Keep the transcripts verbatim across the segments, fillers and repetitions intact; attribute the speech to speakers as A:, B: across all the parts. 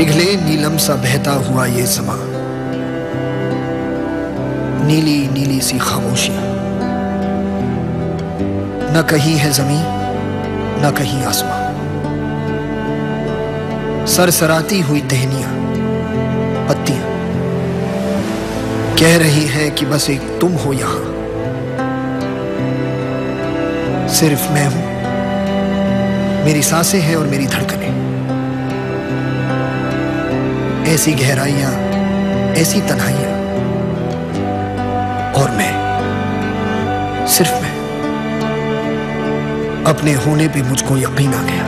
A: पिघले नीलम सा बहता हुआ ये समा, नीली नीली सी खामोशियां, न कहीं है जमीन न कहीं आसमां, सरसराती हुई टहनियां पत्तियां कह रही है कि बस एक तुम हो यहां, सिर्फ मैं हूं, मेरी सांसें हैं और मेरी धड़कनें, ऐसी गहराइयां, ऐसी तन्हाइयां, और मैं, सिर्फ मैं। अपने होने पे मुझको यकीन आ गया।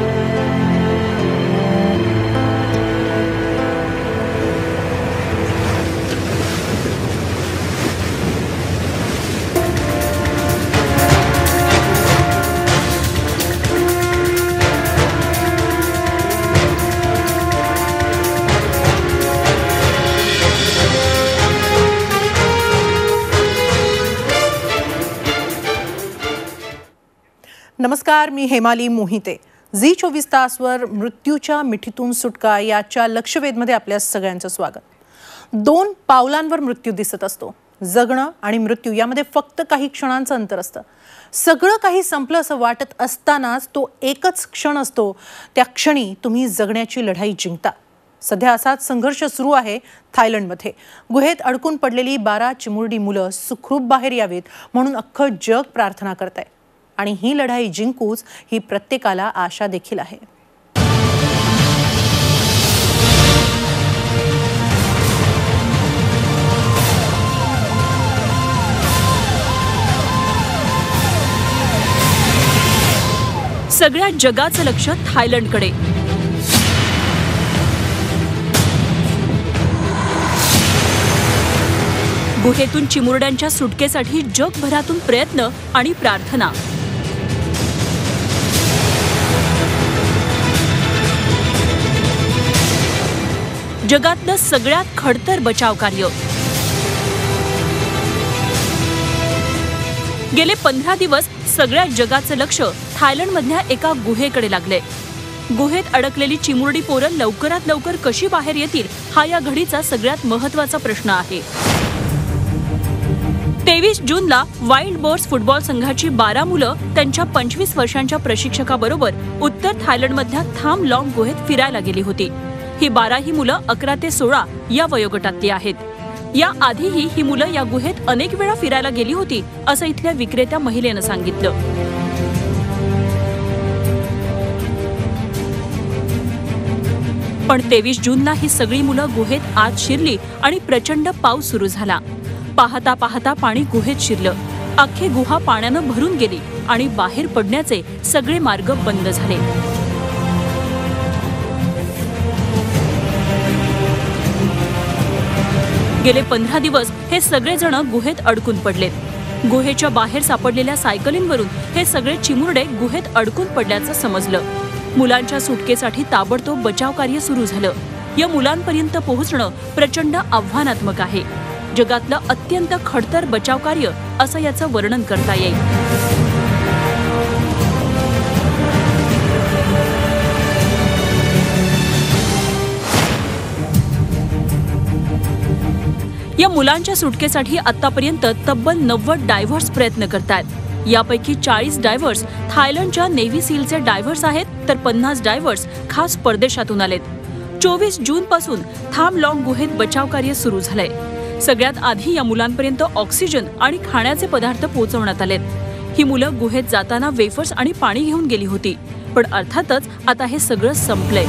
B: नमस्कार, मी हेमाली मोहिते. झी चोवीस तासवर मृत्यूच्या मिठीतून सुटका याच्या लक्षवेधमध्ये आपल्या सगळ्यांचं स्वागत. दोन पावलांवर मृत्यू दिसत असतो. जगणं आणि मृत्यू यामध्ये फक्त काही क्षणांचं अंतर असतं. सगळं काही संपलं असं वाटत असतानाच तो एकच क्षण असतो, त्या क्षणी तुम्ही जगण्याची लढाई जिंकता. सध्या असाच संघर्ष सुरू आहे थायलंडमध्ये. गुहेत अडकून पडलेली बारा चिमुरडी मुलं सुखरूप बाहेर यावीत म्हणून अख्खं जग प्रार्थना करतंय. आणि ही लढाई जिंकूच ही प्रत्येकाला आशा देखील आहे.
C: सगळ्या जगाचं लक्ष थायलंडकडे. गुहेतून चिमुरड्यांच्या सुटकेसाठी जगभरातून प्रयत्न आणि प्रार्थना. जगातलं सगळ्यात खडतर बचाव कार्य. गेले पंधरा दिवस सगळ्या जगाचं लक्ष थायलंडमधल्या एका गुहेकडे लागले. गुहेत अडकलेली चिमुरडी पोरं लवकरात लवकर कशी बाहेर येतील हा या घडीचा सगळ्यात महत्त्वाचा प्रश्न आहे. तेवीस जूनला वाईल्ड बर्ड्स फुटबॉल संघाची बारा मुलं त्यांच्या पंचवीस वर्षांच्या प्रशिक्षकाबरोबर उत्तर थायलंडमधल्या थाम लॉंग गुहेत फिरायला गेली होती. ही बाराही मुलं अकरा ते सोळा या वयोगटातली आहेत. या आधीही ही मुलं या गुहेत अनेक वेळा फिरायला गेली होती असं इथल्या विक्रेत्या महिलेनं सांगितलं. पण तेवीस जूनला ही सगळी मुलं गुहेत आत शिरली आणि प्रचंड पाऊस सुरू झाला. पाहता पाहता पाणी गुहेत शिरलं. अख्खी गुहा पाण्यानं भरून गेली आणि बाहेर पडण्याचे सगळे मार्ग बंद झाले. गेले पंधरा दिवस हे सगळे जण गुहेत अडकून पडलेत. गुहेच्या बाहेर सापडलेल्या सायकलींवरून हे सगळे चिमुरडे गुहेत अडकून पडल्याचं समजलं. मुलांच्या सुटकेसाठी ताबडतोब बचाव कार्य सुरू झालं. या मुलांपर्यंत पोहोचणं प्रचंड आव्हानात्मक आहे. जगातलं अत्यंत खडतर बचाव कार्य असं याचं वर्णन करता येईल. या मुलांच्या सुटकेसाठी आतापर्यंत तब्बल नव्वद डायव्हर्स प्रयत्न करतात. यापैकी चाळीस डायव्हर्स थायलंडच्या नेव्ही सीलचे डायव्हर्स आहेत, तर पन्नास डायव्हर्स खास परदेशातून आलेत. चोवीस जून पासून थाम लॉंग गुहेत बचाव कार्य सुरू झालंय. सगळ्यात आधी या मुलांपर्यंत ऑक्सिजन आणि खाण्याचे पदार्थ पोहोचवण्यात आलेत. ही मुलं गुहेत जाताना वेफर्स आणि पाणी घेऊन गेली होती. पण अर्थातच आता हे सगळं संपलंय.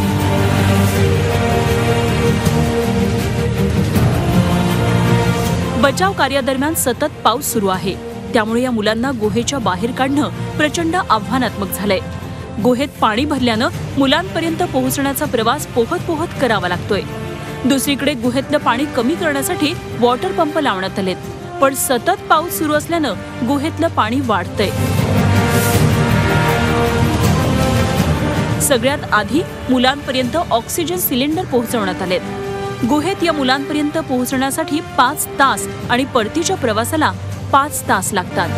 C: बचाव कार्यादरम्यान सतत पाऊस सुरू आहे. त्यामुळे या मुलांना गुहेच्या बाहेर काढणं प्रचंड आव्हानात्मक झालंय. गुहेत पाणी भरल्यानं मुलांपर्यंत पोहोचण्याचा प्रवास पोहत पोहत करावा लागतोय. दुसरीकडे गुहेतलं पाणी कमी करण्यासाठी वॉटर पंप लावण्यात आलेत. पण सतत पाऊस सुरू असल्यानं गुहेतलं पाणी वाढतंय. सगळ्यात आधी मुलांपर्यंत ऑक्सिजन सिलेंडर पोहोचवण्यात आलेत. गुहेत या मुलांपर्यंत पोहोचण्यासाठी पाच तास आणि परतीच्या प्रवासाला पाच तास लागतात.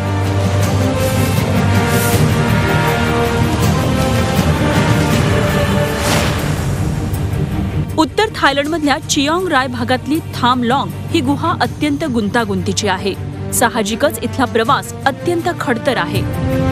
C: उत्तर थायलंडमधल्या चियांग राय भागातली थाम लॉंग ही गुहा अत्यंत गुंतागुंतीची आहे. साहजिकच इथला प्रवास अत्यंत खडतर आहे.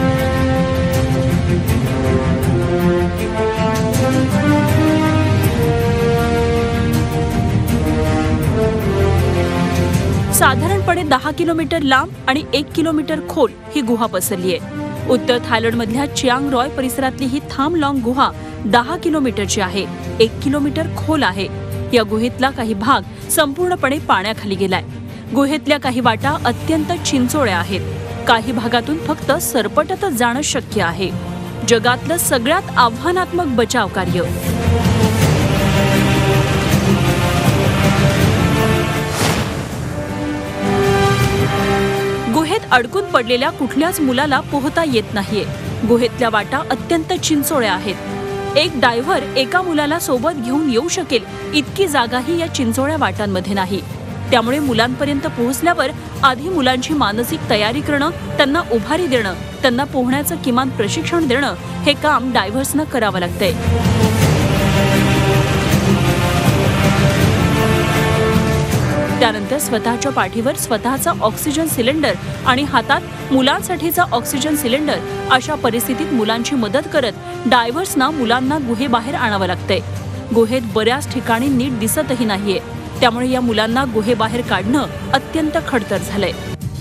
C: साधारणपणे दहा किलोमीटर लांब आणि एक किलोमीटर खोल ही गुहा पसरली आहे. उत्तर थायलंडमधल्या चियांग रॉय परिसरातली ही थाम लॉंग गुहा दहा किलोमीटरची आहे, एक किलोमीटर खोल आहे. या गुहेतला काही भाग संपूर्णपणे पाण्याखाली गेलाय. गुहेतल्या काही वाटा अत्यंत चिंचोळ्या आहेत. काही भागातून फक्त सरपटतच जाणं शक्य आहे. जगातलं सगळ्यात आव्हानात्मक बचाव कार्य. गुहेत अडकून पडलेल्या कुठल्याच मुलाला पोहता येत नाहीये. गुहेतल्या वाटा अत्यंत चिंचोळ्या आहेत. एक डायव्हर एका मुलाला सोबत घेऊन येऊ शकेल इतकी जागाही या चिंचोळ्या वाटांमध्ये नाही. त्यामुळे मुलांपर्यंत पोहोचल्यावर आधी मुलांची मानसिक तयारी करणं, त्यांना उभारी देणं, त्यांना पोहण्याचं किमान प्रशिक्षण देणं हे काम डायव्हर्सना करावं लागतंय. त्यानंतर स्वतःच्या पाठीवर स्वतःचा ऑक्सिजन सिलेंडर आणि हातात मुलांसाठीचा ऑक्सिजन सिलेंडर अशा परिस्थितीत मुलांची मदत करत डायव्हर्सना मुलांना गुहेबाहेर आणावं लागतंय. गुहेत बऱ्याच ठिकाणी नीट दिसतही नाहीये. त्यामुळे या मुलांना गुहेबाहेर काढणं अत्यंत खडतर झालंय.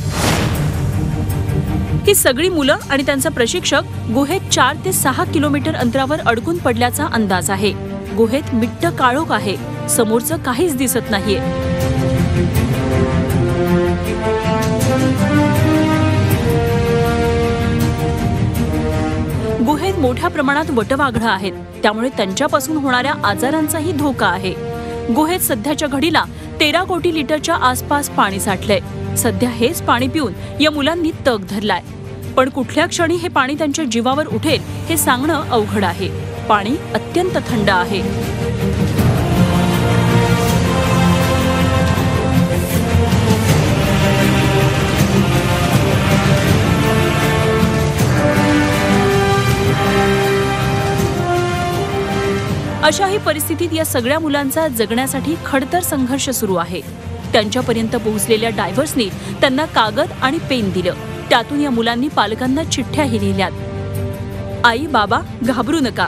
C: ही सगळी मुलं आणि त्यांचा प्रशिक्षक गुहेत चार ते सहा किलोमीटर अंतरावर अडकून पडल्याचा अंदाज आहे. गुहेत मिट्ट काळोख आहे. समोरचं काहीच दिसत नाहीये. गुहेत मोठ्या प्रमाणात वटवाघळं आहेत. त्यामुळे त्यांच्यापासून होणाऱ्या आजारांचाही धोका आहे. गुहेत सध्याच्या घडीला तेरा कोटी लिटरच्या आसपास पाणी साठलंय. सध्या हेच पाणी पिऊन या मुलांनी तग धरलाय. पण कुठल्या क्षणी हे पाणी त्यांच्या जीवावर उठेल हे सांगणं अवघड आहे. पाणी अत्यंत थंड आहे. अशाही परिस्थितीत या सगळ्या मुलांचा जगण्यासाठी खडतर संघर्ष सुरू आहे. त्यांच्यापर्यंत पोहोचलेल्या डायव्हर्सनी त्यांना कागद आणि पेन दिलं. त्यातून या मुलांनी पालकांना चिठ्ठ्याही लिहिल्यात. आई बाबा घाबरू नका,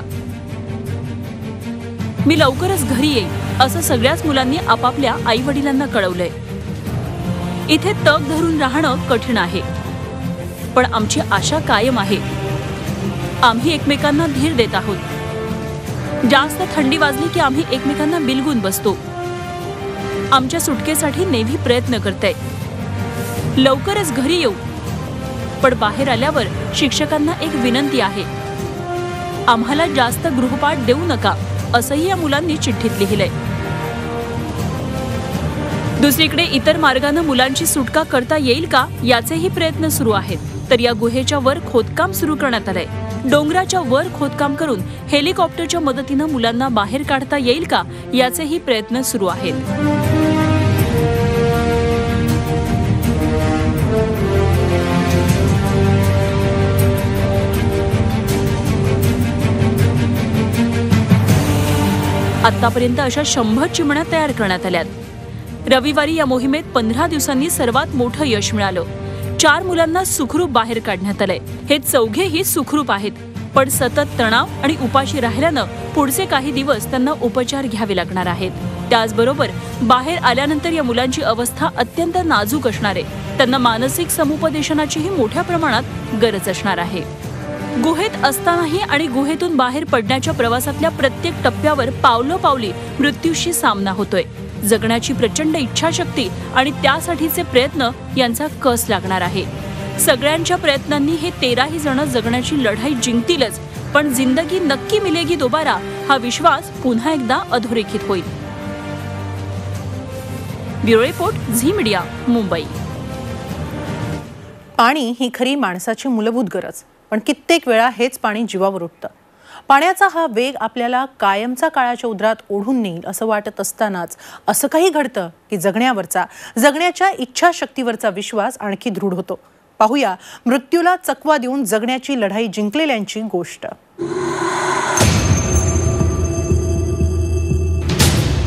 C: मी लवकरच घरी येईन असं सगळ्याच मुलांनी आपापल्या आई वडिलांना कळवलंय. इथे तग धरून राहणं कठीण आहे, पण आमची आशा कायम आहे. आम्ही एकमेकांना धीर देत आहोत. जास्त थंडी वाजली की आम्ही एकमेकांना बिलगून बसतो. आमच्या सुटकेसाठी नेव्ही प्रयत्न करते. लवकरच घरी येऊ. पण बाहेर आल्यावर शिक्षकांना एक विनंती आहे, आम्हाला जास्त गृहपाठ देऊ नका असंही या मुलांनी चिठ्ठीत लिहिलंय. दुसरीकडे इतर मार्गाने मुलांची सुटका करता येईल का याचेही प्रयत्न सुरू आहेत. तर या गुहेच्या वर खोदकाम सुरू करण्यात आलंय. डोंगराच्या वर खोदकाम करून हेलिकॉप्टरच्या मदतीने मुलांना बाहेर काढता येईल का याचेही प्रयत्न सुरू आहेत. आतापर्यंत अशा शंभर चिमण्या तयार करण्यात आल्यात. रविवारी या मोहिमेत पंधरा दिवसांनी सर्वात मोठं यश मिळालं. चार मुलांना सुखरूप बाहेर काढण्यात आलंय. हे चौघेही सुखरूप आहेत, पण सतत तणाव आणि उपाशी राहिल्यानं पुढचे काही दिवस त्यांना उपचार घ्यावे लागणार आहेत. त्याचबरोबर बाहेर आल्यानंतर या मुलांची अवस्था अत्यंत नाजूक असणार आहे. त्यांना मानसिक समुपदेशनाचीही मोठ्या प्रमाणात गरज असणार आहे. गुहेत असतानाही आणि गुहेतून बाहेर पडण्याच्या प्रवासातल्या प्रत्येक टप्प्यावर पावलोपावली मृत्यूशी सामना होतोय. जगण्याची प्रचंड इच्छाशक्ती आणि त्यासाठीचे प्रयत्न यांचा कस लागणार आहे. सगळ्यांच्या प्रयत्नांनी हे तेराही जण जगण्याची लढाई जिंकतीलच, पण जिंदगी नक्की मिलेगी दोबारा हा विश्वास पुन्हा एकदा अधोरेखित होईल. Bureau report, Zee Media, Mumbai.
B: पाणी ही खरी माणसाची मूलभूत गरज, पण कित्येक वेळा हेच पाणी जीवावर उठतं. पाण्याचा हा वेग आपल्याला कायमचा काळाच्या उदरात ओढून नेईल असं वाटत असतानाच असं काही घडतं की जगण्यावरचा जगण्याच्या इच्छाशक्तीवरचा विश्वास आणखी दृढ होतो. पाहूया मृत्यूला चकवा देऊन जगण्याची लढाई जिंकलेल्यांची गोष्ट.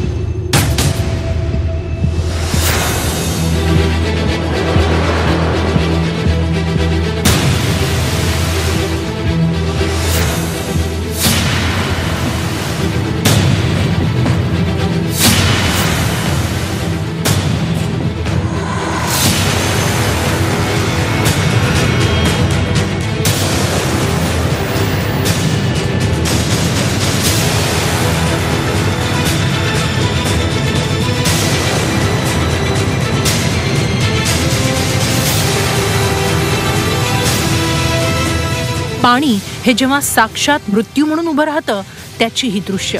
B: पाणी हे जेव्हा साक्षात मृत्यू म्हणून उभं राहतं त्याची ही दृश्य.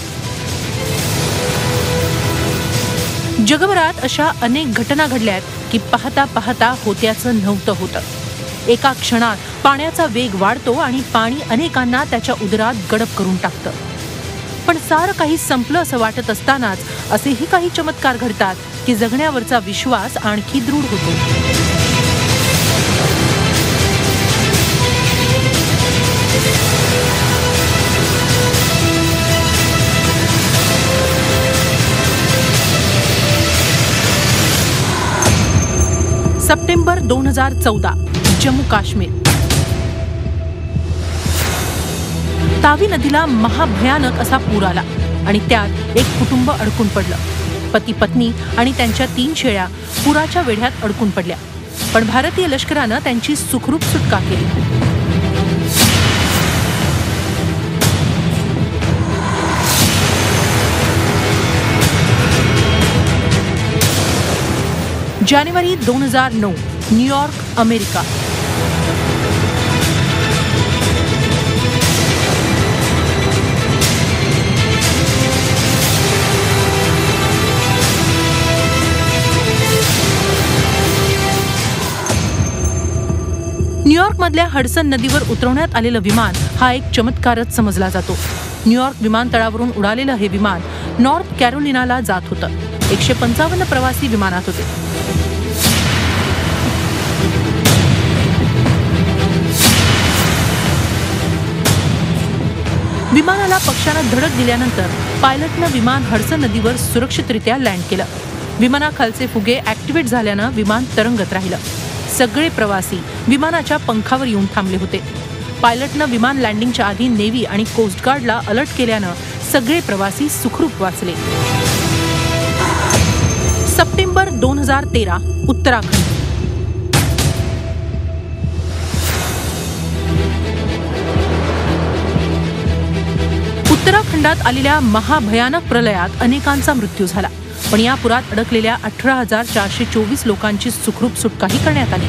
B: जगभरात अशा अनेक घटना घडल्यात की पाहता पाहता होत्याचं नव्हतं होतं. एका क्षणात पाण्याचा वेग वाढतो आणि पाणी अनेकांना त्याच्या उदरात गडप करून टाकतं. पण सारं काही संपलं असं वाटत असतानाच असेही काही चमत्कार घडतात की जगण्यावरचा विश्वास आणखी दृढ होतो. सप्टेंबर दोन हजार चौदा, जम्मू काश्मीर. तावी नदीला महाभयानक असा पूर आला आणि त्यात एक कुटुंब अडकून पडलं. पती पत्नी आणि त्यांच्या तीन शेळ्या पुराच्या वेढ्यात अडकून पडल्या. पण भारतीय लष्करानं त्यांची सुखरूप सुटका केली. जानेवारी दोन हजार नऊ, न्यूयॉर्क, अमेरिका. न्यूयॉर्कमधल्या हडसन नदीवर उतरवण्यात आलेलं विमान हा एक चमत्कारच समजला जातो. न्यूयॉर्क विमानतळावरून उडालेलं हे विमान नॉर्थ कॅरोलिनाला जात होतं. एकशे पंचावन्न प्रवासी विमानात होते. विमानाला पक्षानं धडक दिल्यानंतर पायलटनं विमान हडसन नदीवर सुरक्षितरित्या लँड केलं. विमानाखालचे फुगे ऍक्टिव्हेट झाल्यानं विमान तरंगत राहिलं. सगळे प्रवासी विमानाच्या पंखावर येऊन थांबले होते. पायलटनं विमान लँडिंगच्या आधी नेव्ही आणि कोस्टगार्डला अलर्ट केल्यानं सगळे प्रवासी सुखरूप वाचले. सप्टेंबर दोन हजार तेरा, उत्तराखंड. उत्तराखंडात आलेल्या महाभयानक प्रलयात अनेकांचा मृत्यू झाला. पण या पुरात अडकलेल्या अठरा हजार चारशे चोवीस लोकांची सुखरूप सुटकाही करण्यात आली.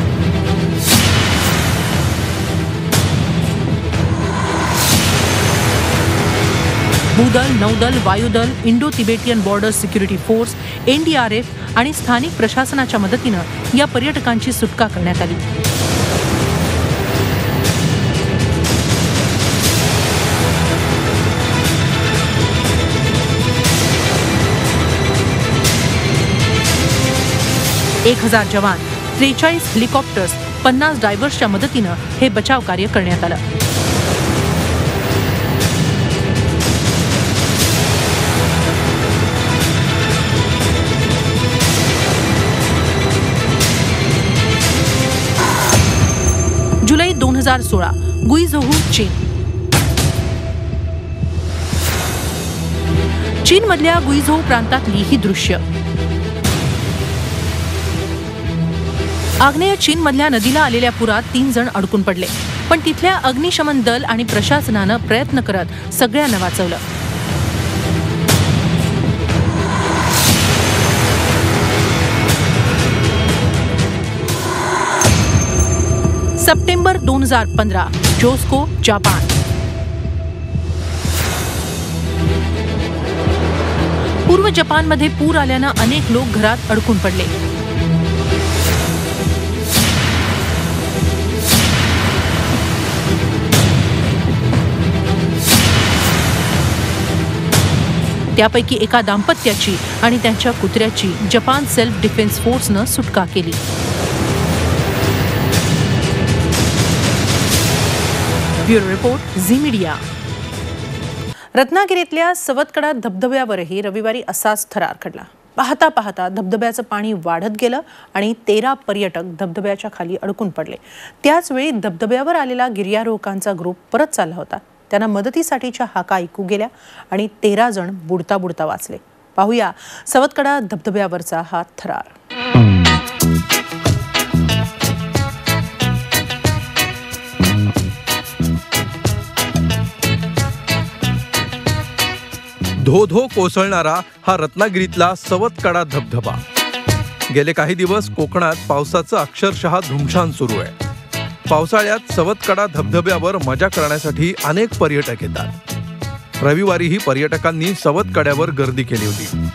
B: भूदल, नौदल, वायुदल, Indo Tibetan Border Security Force, N D R F आणि स्थानिक प्रशासनाच्या मदतीनं या पर्यटकांची सुटका करण्यात आली. एक हजार जवान, त्रेचाळीस हेलिकॉप्टर्स, पन्नास डायव्हर्सच्या मदतीनं हे बचाव कार्य करण्यात आलं. जुलै दोन हजार सोळा, गुईझोऊ, चीन. चीनमधल्या गुईझोऊ प्रांतातली ही दृश्य. आग्नेय चीनमधल्या नदीला आलेल्या पुरात तीन जण अडकून पडले. पण तिथल्या अग्निशमन दल आणि प्रशासनानं प्रयत्न करत सगळ्यांना वाचवलं. सप्टेंबर दोन हजार पंधरा, जोस्को, जापान. पूर्व जपानमध्ये पूर आल्यानं अनेक लोक घरात अडकून पडले. त्यापैकी एका दाम्पत्याची आणि त्यांच्या कुत्र्याची जपान सेल्फ डिफेन्स फोर्सनं सुटका केली. Bureau report, Zee Media. रत्नागिरीतल्या सवतकडा धबधब्यावरही रविवारी असाच थरार खडला. पाहता पाहता धबधब्याचं पाणी वाढत गेलं आणि तेरा पर्यटक धबधब्याच्या खाली अडकून पडले. त्याचवेळी धबधब्यावर आलेला गिर्यारोहकांचा ग्रुप परत चालला होता. त्यांना मदतीसाठीच्या हाका ऐकू गेल्या आणि तेरा जण बुडता बुडता वाचले. पाहूया सवतकडा धबधब्यावरचा हा थरार.
D: धो धो कोसळणारा हा रत्नागिरीतला सवतकडा धबधबा. गेले काही दिवस कोकणात पावसाचं अक्षरशः धुमशान सुरू आहे. पावसाळ्यात सवतकडा धबधब्यावर मजा करण्यासाठी अनेक पर्यटक येतात। रविवारीही पर्यटकांनी सवतकड्यावर गर्दी केली होती।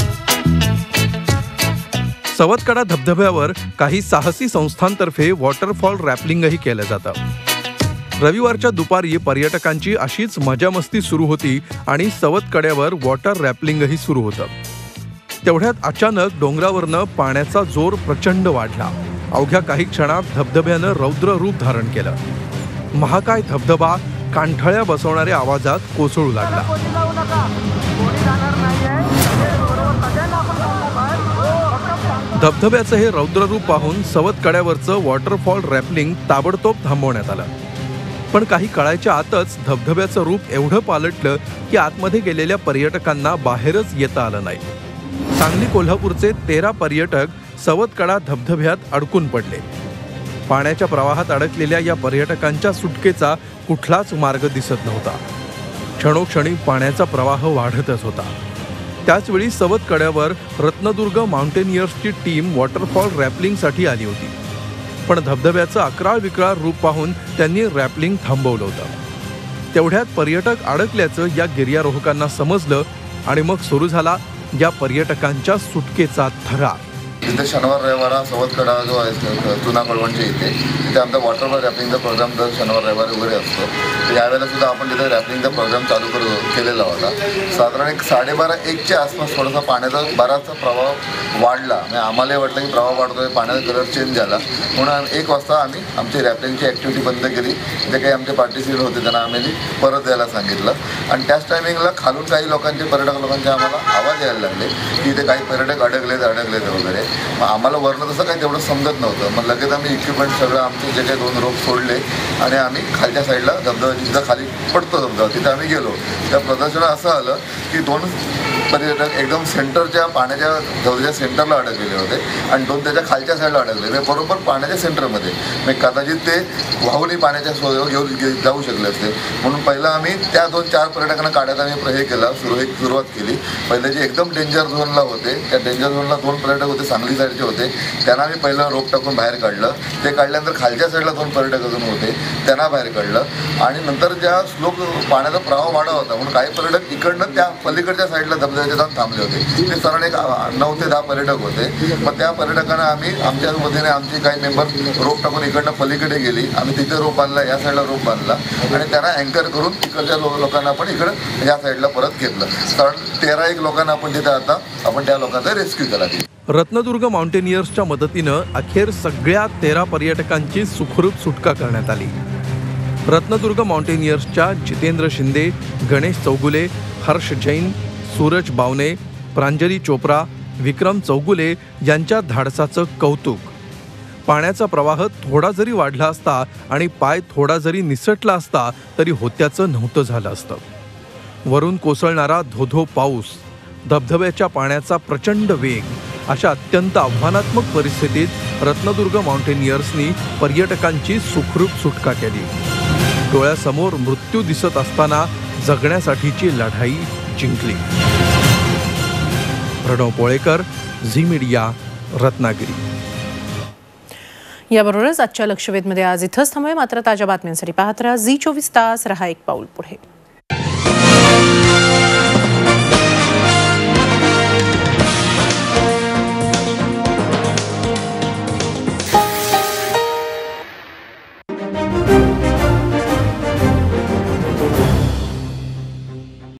D: सवतकडा धबधब्यावर काही साहसी संस्थांतर्फे वॉटरफॉल रॅपलिंगही केलं जातं। रविवारच्या दुपारी पर्यटकांची अशीच मजा मस्ती सुरू होती आणि सवतकड्यावर वॉटर रॅपलिंगही सुरू होतं। तेवढ्यात अचानक डोंगरावरनं पाण्याचा जोर प्रचंड वाढला। अवघ्या काही क्षणात धबधब्यानं रौद्र रूप धारण केलं। महाकाय धबधबा कांठळ्या बसवणाऱ्या आवाजात कोसळू लागला। धबधब्याचं हे रौद्र रूप पाहून सवतकड्यावरचं वॉटरफॉल रॅपलिंग ताबडतोब थांबवण्यात आलं। पण काही काळाच्या आतच धबधब्याचं रूप एवढं पालटलं की आतमध्ये गेलेल्या पर्यटकांना बाहेरच येता आलं नाही। सांगली कोल्हापूरचे तेरा पर्यटक सवतकडा धबधब्यात अडकून पडले। पाण्याच्या प्रवाहात अडकलेल्या या पर्यटकांच्या सुटकेचा कुठलाच मार्ग दिसत नव्हता। क्षणोक्षणी पाण्याचा प्रवाह वाढतच होता। त्याचवेळी सवतकड्यावर रत्नदुर्ग माउंटेनियर्सची टीम वॉटरफॉल रॅपलिंगसाठी आली होती। पण धबधब्याचं अकराळ विक्राळ रूप पाहून त्यांनी रॅपलिंग थांबवलं होतं। तेवढ्यात पर्यटक अडकल्याचं या गिर्यारोहकांना समजलं आणि मग सुरू झाला या पर्यटकांच्या सुटकेचा थरार।
E: तिथे शनिवार रविवार सवतकडा जो आहे जुना कळवणच्या इथे तिथे आमचा वॉटरफॉल रॅपलिंगचा प्रोग्राम दर शनिवार रविवार वगैरे असतो। तर यावेळेला सुद्धा आपण तिथे रॅपलिंगचा प्रोग्राम चालू कर केलेला होता। साधारण एक साडेबारा एकच्या आसपास थोडासा पाण्याचा बराचसा प्रवाह वाढला। म्हणजे आम्हालाही वाटलं की प्रवाह वाढतोय, पाण्याचा कलर चेंज झाला म्हणून एक वाजता आम्ही आमची रॅपलिंगची ॲक्टिव्हिटी बंद केली। जे काही आमचे पार्टिसिपेंट होते त्यांना आम्ही परत यायला सांगितलं आणि त्याच टायमिंगला खालून काही लोकांचे पर्यटक लोकांचे आम्हाला आवाज यायला लागले की इथे काही पर्यटक अडकलेत अडकलेत वगैरे। मग आम्हाला वरनं तसं काही तेवढं समजत नव्हतं। मग लगेच आम्ही इक्विपमेंट सगळं आमचे जे काही दोन रोप सोडले आणि आम्ही खालच्या साईडला धबधब्याची जिथं खाली पडतो धबधबा तिथे आम्ही गेलो। त्या प्रदर्शनात असं आलं की दोन पर्यटक एकदम सेंटरच्या पाण्याच्या धबधब्याच्या सेंटरला अडकलेले होते आणि दोन त्याच्या खालच्या साईडला अडकले बरोबर पाण्याच्या सेंटरमध्ये। मग कदाचित ते वाहूनही पाण्याच्या सोय घेऊन जाऊ शकले असते म्हणून पहिला आम्ही त्या दोन चार पर्यटकांना काढायला आम्ही हे केला सुरू एक सुरुवात केली। पहिले जे एकदम डेंजर झोनला होते त्या डेंजर झोनला दोन पर्यटक होते सांगली साईडचे होते त्यांना आम्ही पहिलं रोप टाकून बाहेर काढलं। ते काढल्यानंतर खालच्या साईडला दोन पर्यटक अजून होते त्यांना बाहेर काढलं आणि नंतर ज्या स्लोप पाण्याचा प्रवाह वाढत होता म्हणून काही पर्यटक इकडनं त्या पलीकडच्या साईडला धबधब्याच्या जाऊन थांबले होते। ते साधारण एक नऊ ते दहा पर्यटक होते। मग त्या पर्यटकांना आम्ही आमच्या वतीने आमची काही मेंबर रोप टाकून इकडनं पलीकडे गेली। आम्ही तिथे रोप बांधला, या साईडला रोप बांधला आणि त्यांना अँकर करून तिकडच्या लोकांना पण इकडं या साईडला परत घेतलं। साधारण तेरा एक लोकांना आपण तिथे आता आपण त्या लोकांचा रेस्क्यू केला।
D: रत्नदुर्ग माउंटेनियर्सच्या मदतीनं अखेर सगळ्या तेरा पर्यटकांची सुखरूप सुटका करण्यात आली। रत्नदुर्ग माउंटेनियर्सच्या जितेंद्र शिंदे, गणेश चौगुले, हर्ष जैन, सूरज बावने, प्रांजली चोप्रा, विक्रम चौगुले यांच्या धाडसाचं कौतुक। पाण्याचा प्रवाह थोडा जरी वाढला असता आणि पाय थोडा जरी निसटला असता तरी होत्याचं नव्हतं झालं असतं। वरून कोसळणारा धोधो पाऊस, धबधब्याच्या पाण्याचा प्रचंड वेग अशा अत्यंत आव्हानात्मक परिस्थितीत रत्नदुर्ग माउंटेनियर्सनी पर्यटकांची सुखरूप सुटका केली। डोळ्यासमोर मृत्यू दिसत असताना जगण्यासाठीची लढाई जिंकली। Pranav Polekar, Zee Media, Ratnagiri.
B: याबरोबरच आजच्या लक्षवेधमध्ये आज इथंच थांबूया। मात्र ताज्या बातम्यांसाठी पाहत राहा झी चोवीस तास, रहा एक पाऊल पुढे।